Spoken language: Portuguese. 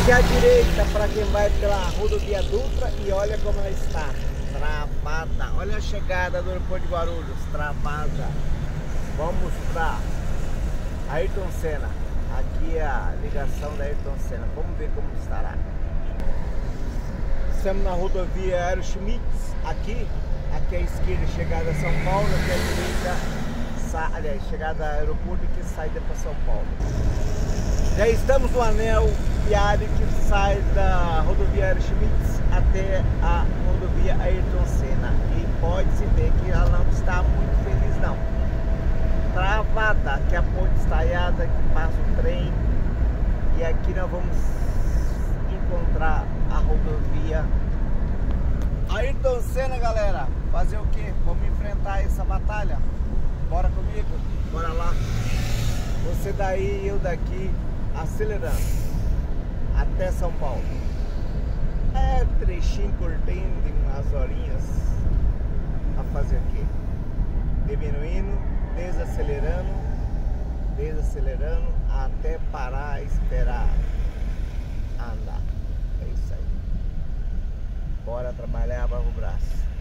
Aqui à direita para quem vai pela rodovia Dutra e olha como ela está travada. Olha a chegada do aeroporto de Guarulhos, travada. Vamos para Ayrton Senna. Aqui é a ligação da Ayrton Senna. Vamos ver como estará. Estamos na rodovia Aeroschmitz. Aqui à esquerda, chegada a São Paulo. Aqui à direita, aliás, chegada ao aeroporto e que saída para São Paulo. Já estamos no anel viário que sai da rodovia Aeroschmitz até a rodovia Ayrton Senna. E pode-se ver que ela não está muito feliz não. Travada, aqui a ponte estaiada, que passa o trem. E aqui nós vamos encontrar a rodovia Ayrton Senna, galera. Fazer o que? Vamos enfrentar essa batalha? Bora comigo? Bora lá. Você daí e eu daqui, acelerando até São Paulo. É trechinho curtinho de umas horinhas a fazer o quê? Diminuindo, desacelerando até parar, esperar andar. É isso aí. Bora trabalhar, vamos o braço.